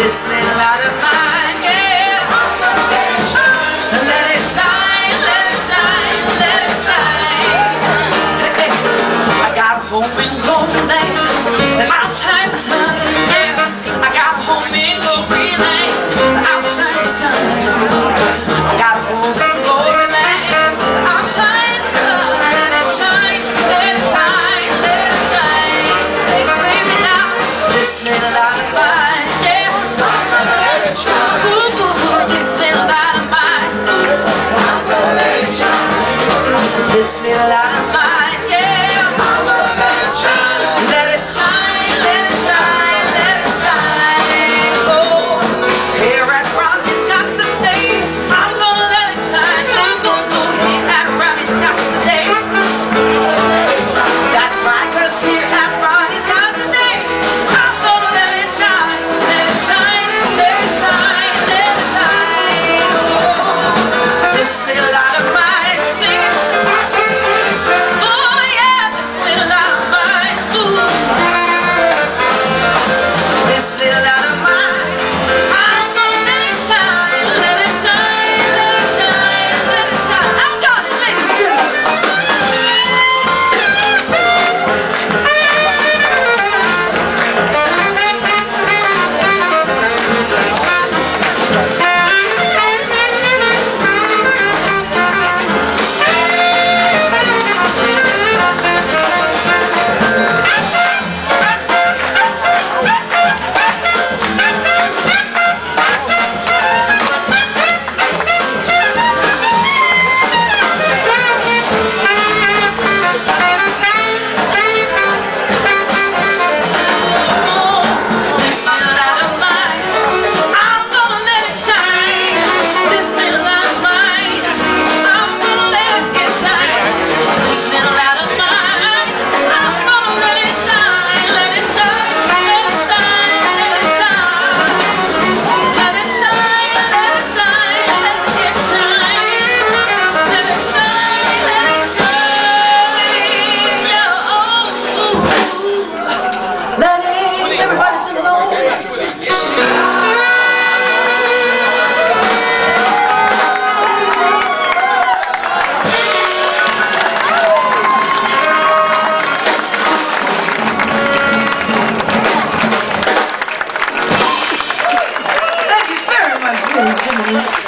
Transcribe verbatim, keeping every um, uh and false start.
This little light of mine, yeah. Let it shine, let it shine, let it shine. Hey, I got a home in glory land, and I'll shine the sun, yeah. I got a home in glory land, and I'll shine the sun. I got a home in glory land, and I'll shine the sun. Let it shine, let it shine, let it shine. Say, baby, now, this little light of mine, yeah. Ooh, ooh, ooh, this little light of mine. This little light of mine, yeah. Let it shine, let it shine, let it shine. Oh, here at Ronnie Scott's today, I'm gonna let it shine. Go, go, go, here at Ronnie Scott's today. That's right, 'cause here at Ronnie Scott's today, I'm gonna let it shine, let it shine, let it shine, let it shine. Oh, this little light of mine, sing it. Oh yeah, this little light of mine. Ooh. This little light of mine, I'm gonna let it shine, let it shine, let it shine, let it shine. I got it, ladies and gentlemen. This little light of mine, I'm gonna let it shine. This little light of mine, I'm gonna let it shine. This little light of mine, I'm gonna let it shine, let it shine, let it shine, let it shine. Let it shine, let it shine, let it shine. Let it shine, let it shine. Yeah, oh, ooh, ooh. Let it, everybody sing along. Thank you very much, ladies and gentlemen.